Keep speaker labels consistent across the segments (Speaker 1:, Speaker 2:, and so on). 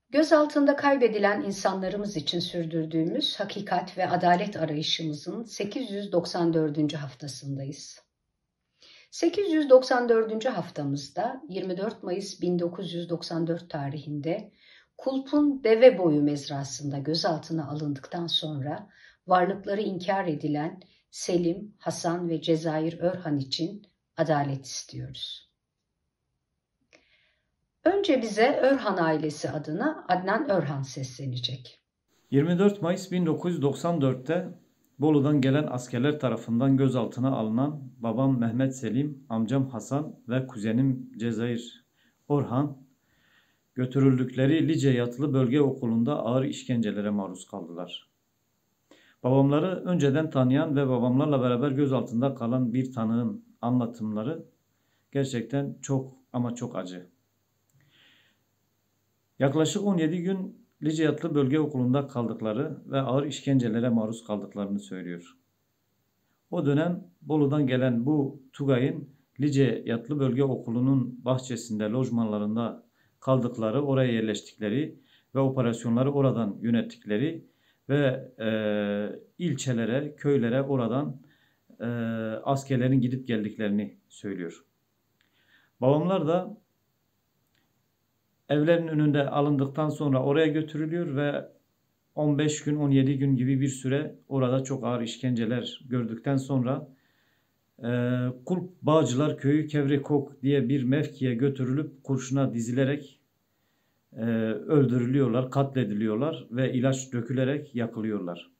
Speaker 1: Gözaltında kaybedilen insanlarımız için sürdürdüğümüz hakikat ve adalet arayışımızın 894. haftasındayız. 894. haftamızda 24 Mayıs 1994 tarihinde Kulp'un Deveboyu mezrasında gözaltına alındıktan sonra varlıkları inkar edilen Selim, Hasan ve Cezayir Örhan için adalet istiyoruz. Önce bize Örhan ailesi adına Adnan Örhan seslenecek.
Speaker 2: 24 Mayıs 1994'te Bolu'dan gelen askerler tarafından gözaltına alınan babam Mehmet Selim, amcam Hasan ve kuzenim Cezayir Orhan götürüldükleri Lice Yatılı Bölge Okulu'nda ağır işkencelere maruz kaldılar. Babamları önceden tanıyan ve babamlarla beraber gözaltında kalan bir tanığın anlatımları gerçekten çok ama çok acı. Yaklaşık 17 gün Lice Yatılı Bölge Okulu'nda kaldıkları ve ağır işkencelere maruz kaldıklarını söylüyor. O dönem Bolu'dan gelen bu Tugay'ın Lice Yatılı Bölge Okulu'nun bahçesinde, lojmanlarında kaldıkları, oraya yerleştikleri ve operasyonları oradan yönettikleri ve ilçelere, köylere oradan askerlerin gidip geldiklerini söylüyor. Babamlar da evlerin önünde alındıktan sonra oraya götürülüyor ve 15 gün, 17 gün gibi bir süre orada çok ağır işkenceler gördükten sonra Kulp Bağcılar Köyü Kevrekok diye bir mevkiye götürülüp kurşuna dizilerek öldürülüyorlar, katlediliyorlar ve ilaç dökülerek yakılıyorlar.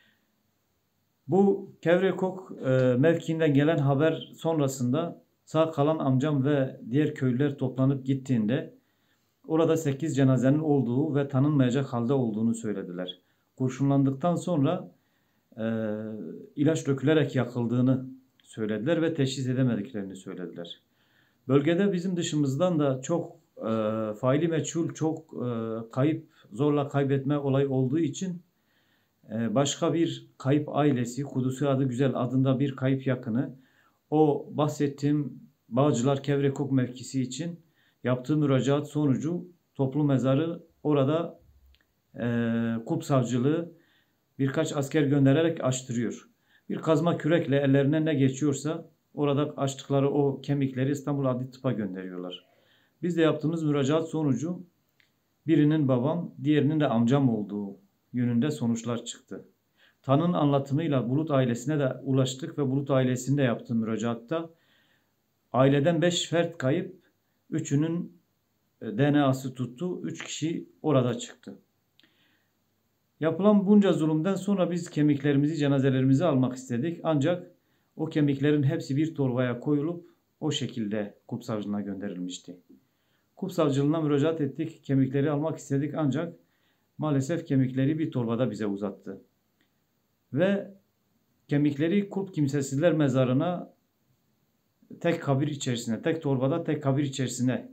Speaker 2: Bu Kevrekok mevkiinden gelen haber sonrasında sağ kalan amcam ve diğer köylüler toplanıp gittiğinde orada 8 cenazenin olduğu ve tanınmayacak halde olduğunu söylediler. Kurşunlandıktan sonra ilaç dökülerek yakıldığını söylediler ve teşhis edemediklerini söylediler. Bölgede bizim dışımızdan da çok faili meçhul, çok kayıp, zorla kaybetme olayı olduğu için başka bir kayıp ailesi, Kudusi adı güzel adında bir kayıp yakını, o bahsettiğim Bağcılar Kevrekok mevkisi için yaptığı müracaat sonucu toplu mezarı orada Kulp Savcılığı birkaç asker göndererek açtırıyor. Bir kazma kürekle ellerine ne geçiyorsa orada açtıkları o kemikleri İstanbul Adli Tıp'a gönderiyorlar. Biz de yaptığımız müracaat sonucu birinin babam, diğerinin de amcam olduğu yönünde sonuçlar çıktı. Tanın anlatımıyla Bulut ailesine de ulaştık ve Bulut ailesinde yaptığı müracaatta aileden 5 fert kayıp, 3'ünün DNA'sı tuttu, 3 kişi orada çıktı. Yapılan bunca zulümden sonra biz kemiklerimizi, cenazelerimizi almak istedik. Ancak o kemiklerin hepsi bir torbaya koyulup o şekilde Kulp Savcılığına gönderilmişti. Kulp Savcılığına müracaat ettik, kemikleri almak istedik ancak maalesef kemikleri bir torbada bize uzattı. Ve kemikleri Kulp Kimsesizler Mezarı'na tek kabir içerisine, tek torbada tek kabir içerisine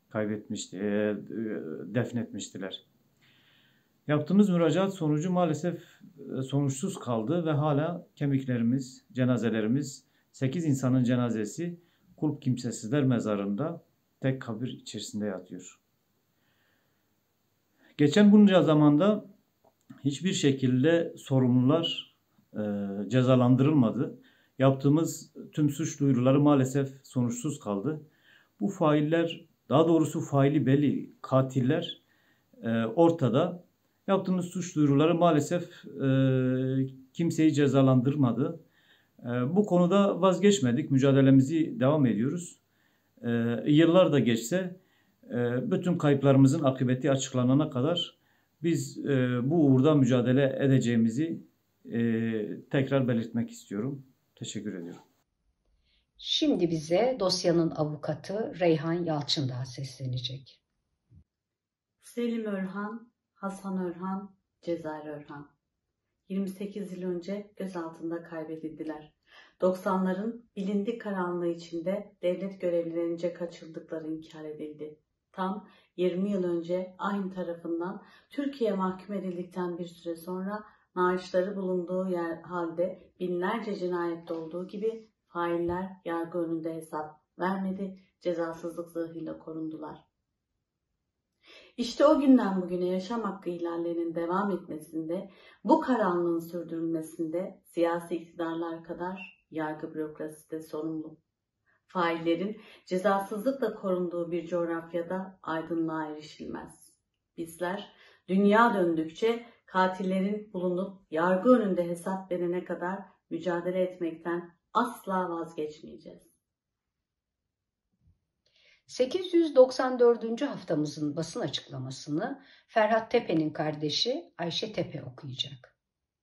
Speaker 2: defnetmiştiler. Yaptığımız müracaat sonucu maalesef sonuçsuz kaldı ve hala kemiklerimiz, cenazelerimiz, 8 insanın cenazesi Kulp Kimsesizler Mezarı'nda tek kabir içerisinde yatıyor. Geçen bunca zamanda hiçbir şekilde sorumlular cezalandırılmadı. Yaptığımız tüm suç duyuruları maalesef sonuçsuz kaldı. Bu failler, daha doğrusu faili belli katiller ortada. Yaptığımız suç duyuruları maalesef kimseyi cezalandırmadı. Bu konuda vazgeçmedik, mücadelemizi devam ediyoruz. Yıllar da geçse bütün kayıplarımızın akıbeti açıklanana kadar biz bu uğurda mücadele edeceğimizi tekrar belirtmek istiyorum. Teşekkür ediyorum.
Speaker 1: Şimdi bize dosyanın avukatı Reyhan Yalçındağ seslenecek.
Speaker 3: Selim Örhan, Hasan Örhan, Cezayir Örhan. 28 yıl önce gözaltında kaybedildiler. 90'ların bilindik karanlığı içinde devlet görevlilerince kaçırıldıkları inkar edildi. Tam 20 yıl önce aynı tarafından Türkiye mahkum edildikten bir süre sonra naaşları bulunduğu halde binlerce cinayette olduğu gibi failler yargı önünde hesap vermedi, cezasızlık zırhıyla korundular. İşte o günden bugüne yaşam hakkı ihlallerinin devam etmesinde, bu karanlığın sürdürülmesinde siyasi iktidarlar kadar yargı bürokrasisi de sorumlu. Faillerin cezasızlıkla korunduğu bir coğrafyada aydınlığa erişilmez. Bizler dünya döndükçe katillerin bulunup yargı önünde hesap verene kadar mücadele etmekten asla vazgeçmeyeceğiz.
Speaker 1: 894. haftamızın basın açıklamasını Ferhat Tepe'nin kardeşi Ayşe Tepe okuyacak.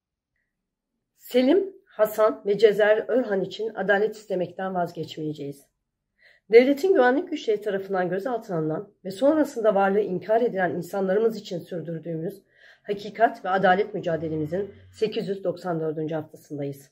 Speaker 4: Selim, Hasan ve Cezayir Örhan için adalet istemekten vazgeçmeyeceğiz. Devletin güvenlik güçleri tarafından gözaltına alınan ve sonrasında varlığı inkar edilen insanlarımız için sürdürdüğümüz hakikat ve adalet mücadelemizin 894. haftasındayız.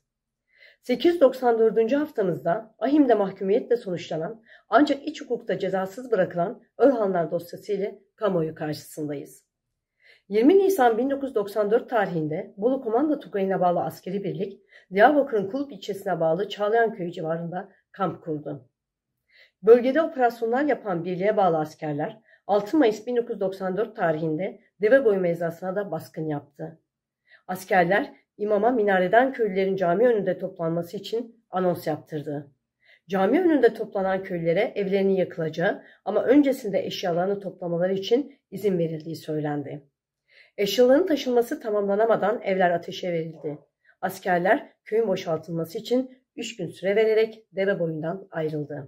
Speaker 4: 894. haftamızda Ahim'de mahkumiyetle sonuçlanan ancak iç hukukta cezasız bırakılan Örhanlar dosyası ile kamuoyu karşısındayız. 20 Nisan 1994 tarihinde Bolu Komando Tugayı'na bağlı askeri birlik, Diyarbakır'ın Kulp ilçesine bağlı Çağlayanköy'ü civarında kamp kurdu. Bölgede operasyonlar yapan birliğe bağlı askerler 6 Mayıs 1994 tarihinde Deveboyu mezrasına da baskın yaptı. Askerler imama minareden köylülerin cami önünde toplanması için anons yaptırdı. Cami önünde toplanan köylülere evlerinin yakılacağı ama öncesinde eşyalarını toplamaları için izin verildiği söylendi. Eşyaların taşınması tamamlanamadan evler ateşe verildi. Askerler köyün boşaltılması için 3 gün süre vererek Deveboyundan ayrıldı.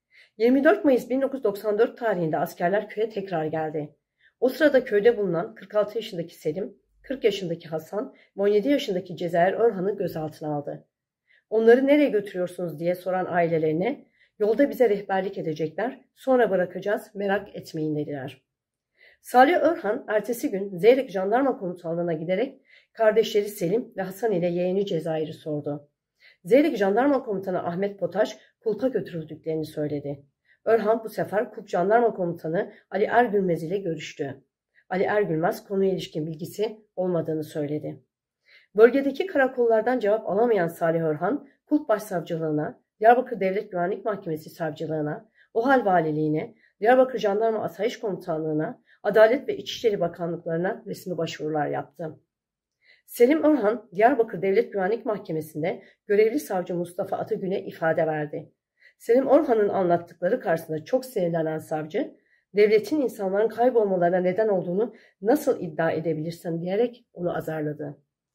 Speaker 4: 24 Mayıs 1994 tarihinde askerler köye tekrar geldi. O sırada köyde bulunan 46 yaşındaki Selim, 40 yaşındaki Hasan ve 17 yaşındaki Cezayir Örhan'ı gözaltına aldı. Onları nereye götürüyorsunuz diye soran ailelerine, yolda bize rehberlik edecekler, sonra bırakacağız, merak etmeyin dediler. Salih Örhan ertesi gün Zeyrek Jandarma Komutanlığı'na giderek kardeşleri Selim ve Hasan ile yeğeni Cezayir'i sordu. Zeyrek Jandarma Komutanı Ahmet Potaş Kulp'a götürüldüklerini söyledi. Örhan bu sefer Kulp Jandarma Komutanı Ali Ergülmez ile görüştü. Ali Ergülmez konuya ilişkin bilgisi olmadığını söyledi. Bölgedeki karakollardan cevap alamayan Salih Örhan, Kulp Başsavcılığına, Diyarbakır Devlet Güvenlik Mahkemesi Savcılığına, OHAL Valiliğine, Diyarbakır Jandarma Asayiş Komutanlığı'na, Adalet ve İçişleri Bakanlıklarına resmi başvurular yaptı. Selim Örhan, Diyarbakır Devlet Güvenlik Mahkemesi'nde görevli savcı Mustafa Atagün'e ifade verdi. Selim Örhan'ın anlattıkları karşısında çok sinirlenen savcı, devletin insanların kaybolmalarına neden olduğunu nasıl iddia edebilirsin diyerek onu azarladı.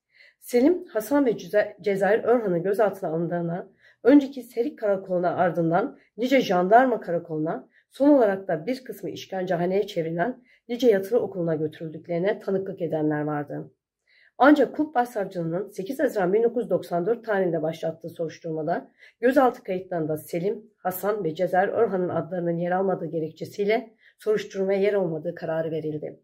Speaker 4: Selim, Hasan ve Cezayir Örhan'ın gözaltına alındığına, önceki Serik Karakolu'na ardından Lice Jandarma Karakolu'na, son olarak da bir kısmı işkencehaneye çevrilen Lice Yatılı Okulu'na götürüldüklerine tanıklık edenler vardı. Ancak Kulp Başsavcılığı'nın 8 Haziran 1994 tarihinde başlattığı soruşturmada gözaltı kayıtlarında Selim, Hasan ve Cezayir Örhan'ın adlarının yer almadığı gerekçesiyle soruşturmaya yer olmadığı kararı verildi.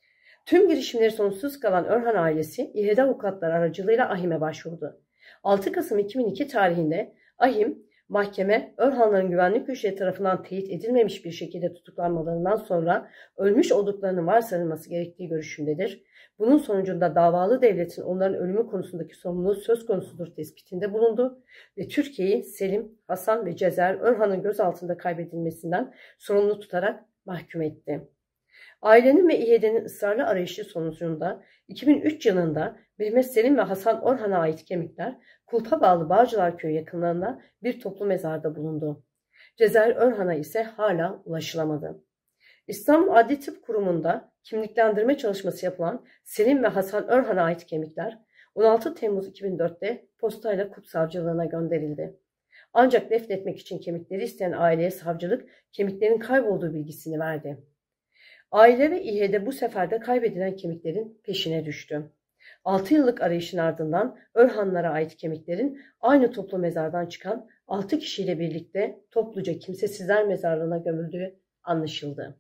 Speaker 4: Tüm girişimleri sonuçsuz kalan Örhan ailesi İHE'de avukatlar aracılığıyla Ahim'e başvurdu. 6 Kasım 2002 tarihinde Ahim, mahkeme Örhanların güvenlik güçleri tarafından teyit edilmemiş bir şekilde tutuklanmalarından sonra ölmüş olduklarının varsayılması gerektiği görüşündedir. Bunun sonucunda davalı devletin onların ölümü konusundaki sorumluluğu söz konusudur tespitinde bulundu ve Türkiye'yi Selim, Hasan ve Cezayir Örhan'ın gözaltında kaybedilmesinden sorumlu tutarak mahkum etti. Ailenin ve İHE'denin ısrarlı arayışı sonucunda 2003 yılında Mehmet Selim ve Hasan Orhan'a ait kemikler Kulp'a bağlı Bağcılar Köyü yakınlarında bir toplu mezarda bulundu. Cezayir Örhan'a ise hala ulaşılamadı. İstanbul Adli Tıp Kurumu'nda kimliklendirme çalışması yapılan Selim ve Hasan Örhan'a ait kemikler 16 Temmuz 2004'te postayla Kulp Savcılığına gönderildi. Ancak defnetmek için kemikleri isteyen aileye savcılık kemiklerin kaybolduğu bilgisini verdi. Aile ve İHE'de bu sefer de kaybedilen kemiklerin peşine düştü. 6 yıllık arayışın ardından Örhanlara ait kemiklerin aynı toplu mezardan çıkan 6 kişiyle birlikte topluca kimsesizler mezarlığına gömüldüğü anlaşıldı.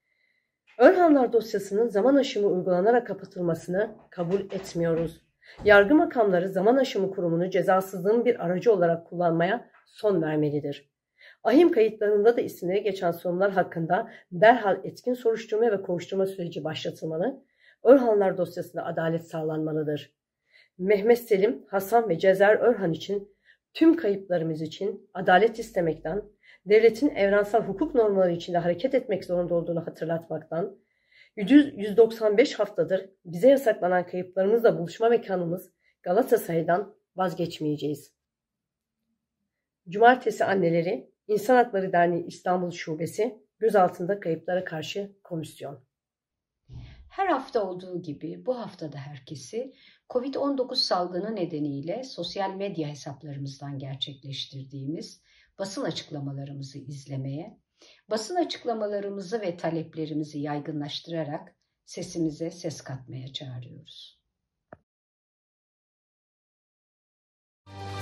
Speaker 4: Örhanlar dosyasının zaman aşımı uygulanarak kapatılmasını kabul etmiyoruz. Yargı makamları zaman aşımı kurumunu cezasızlığın bir aracı olarak kullanmaya son vermelidir. Ahim kayıtlarında da isimleri geçen sorunlar hakkında derhal etkin soruşturma ve kovuşturma süreci başlatılmalı, Örhanlar dosyasında adalet sağlanmalıdır. Mehmet Selim, Hasan ve Cezayir Örhan için tüm kayıplarımız için adalet istemekten, devletin evrensel hukuk normları içinde hareket etmek zorunda olduğunu hatırlatmaktan, 195 haftadır bize yasaklanan kayıplarımızla buluşma mekanımız Galatasaray'dan vazgeçmeyeceğiz. Cumartesi Anneleri İnsan Hakları Derneği İstanbul Şubesi Gözaltında Kayıplara Karşı Komisyon.
Speaker 1: Her hafta olduğu gibi bu hafta da herkesi COVID-19 salgını nedeniyle sosyal medya hesaplarımızdan gerçekleştirdiğimiz basın açıklamalarımızı izlemeye, basın açıklamalarımızı ve taleplerimizi yaygınlaştırarak sesimize ses katmaya çağırıyoruz.